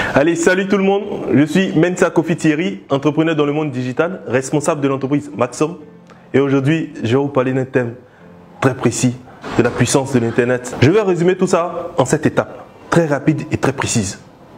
Allez, salut tout le monde, je suis Mensa Kofi Thierry, entrepreneur dans le monde digital, responsable de l'entreprise Maxom. Et aujourd'hui, je vais vous parler d'un thème très précis, de la puissance de l'Internet. Je vais résumer tout ça en 7 étapes, très rapides et très précises.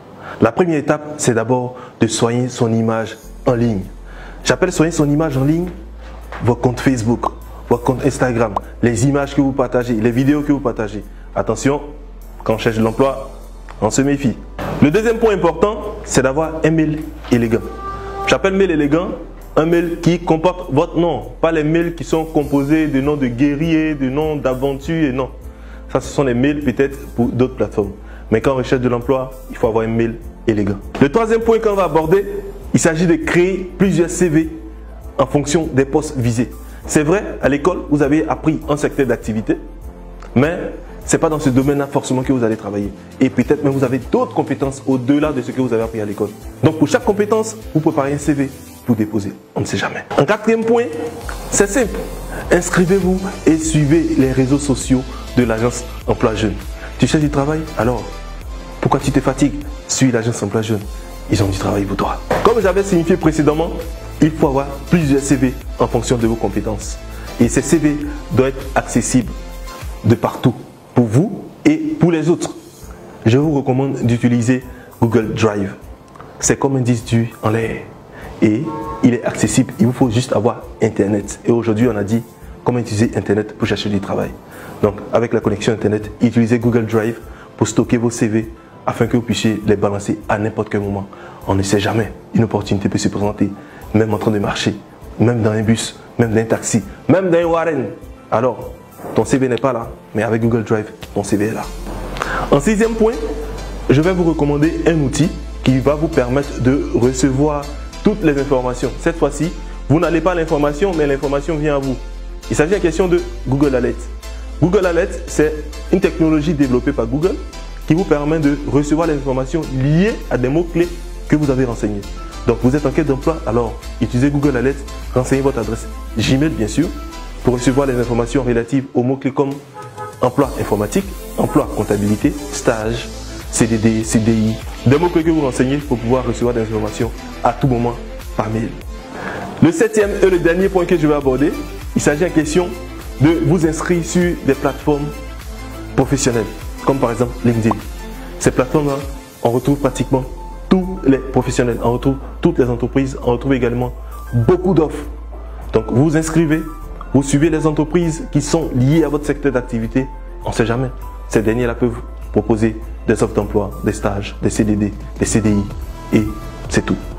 La première étape, c'est d'abord de soigner son image en ligne. J'appelle soigner son image en ligne vos comptes Facebook, vos comptes Instagram, les images que vous partagez, les vidéos que vous partagez. Attention, quand on cherche de l'emploi, on se méfie. Le deuxième point important, c'est d'avoir un mail élégant. J'appelle mail élégant un mail qui comporte votre nom, pas les mails qui sont composés de noms de guerriers, de noms d'aventures et non. Ça, ce sont les mails peut-être pour d'autres plateformes. Mais quand on recherche de l'emploi, il faut avoir un mail élégant. Le troisième point qu'on va aborder, il s'agit de créer plusieurs CV en fonction des postes visés. C'est vrai, à l'école, vous avez appris un secteur d'activité, mais ce n'est pas dans ce domaine-là forcément que vous allez travailler. Et peut-être même vous avez d'autres compétences au-delà de ce que vous avez appris à l'école. Donc pour chaque compétence, vous préparez un CV pour déposer. On ne sait jamais. Un quatrième point, c'est simple. Inscrivez-vous et suivez les réseaux sociaux de l'agence Emploi Jeune. Tu cherches du travail? Alors, pourquoi tu te fatigues? Suis l'agence Emploi Jeune. Ils ont du travail pour toi. Comme j'avais signifié précédemment, il faut avoir plusieurs CV en fonction de vos compétences. Et ces CV doivent être accessibles de partout, pour vous et pour les autres. Je vous recommande d'utiliser Google Drive. C'est comme un disque dur en l'air. Et il est accessible, il vous faut juste avoir Internet. Et aujourd'hui, on a dit comment utiliser Internet pour chercher du travail. Donc, avec la connexion Internet, utilisez Google Drive pour stocker vos CV afin que vous puissiez les balancer à n'importe quel moment. On ne sait jamais, une opportunité peut se présenter, même en train de marcher, même dans un bus, même dans un taxi, même dans un Warren. Alors, ton CV n'est pas là, mais avec Google Drive, ton CV est là. En sixième point, je vais vous recommander un outil qui va vous permettre de recevoir toutes les informations. Cette fois-ci, vous n'allez pas à l'information, mais l'information vient à vous. Il s'agit en question de Google Alert. Google Alert, c'est une technologie développée par Google qui vous permet de recevoir les informations liées à des mots-clés que vous avez renseignés. Donc, vous êtes en quête d'emploi, alors utilisez Google Alert, renseignez votre adresse Gmail, bien sûr, pour recevoir les informations relatives aux mots-clés comme emploi informatique, emploi comptabilité, stage, CDD, CDI, des mots-clés que vous renseignez pour pouvoir recevoir des informations à tout moment par mail. Le septième et le dernier point que je vais aborder, il s'agit en question de vous inscrire sur des plateformes professionnelles, comme par exemple LinkedIn. Ces plateformes-là, on retrouve pratiquement tous les professionnels, on retrouve toutes les entreprises, on retrouve également beaucoup d'offres. Donc vous vous inscrivez, vous suivez les entreprises qui sont liées à votre secteur d'activité. On ne sait jamais. Ces derniers-là peuvent proposer des offres d'emploi, des stages, des CDD, des CDI et c'est tout.